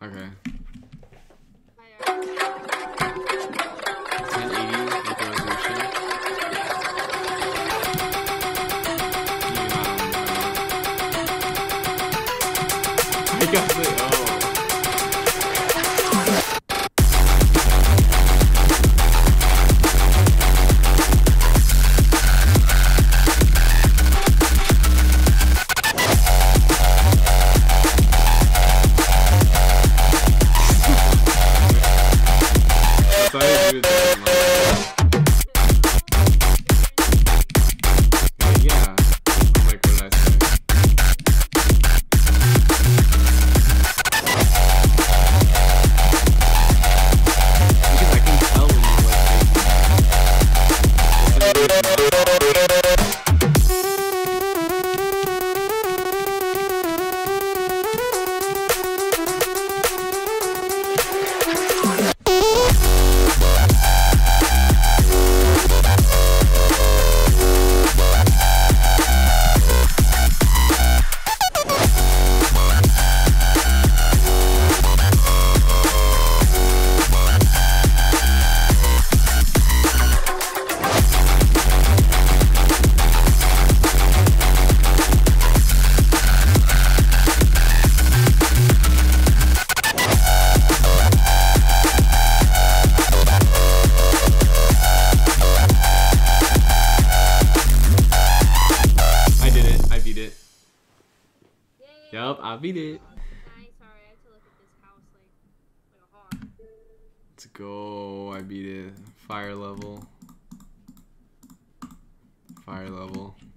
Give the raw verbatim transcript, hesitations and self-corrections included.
Okay. ten eighty with the resolution. I got the oh. Yup, I beat it. Nice, sorry, I had to look at this house like, like a hawk. Let's go, I beat it. Fire level. Fire level.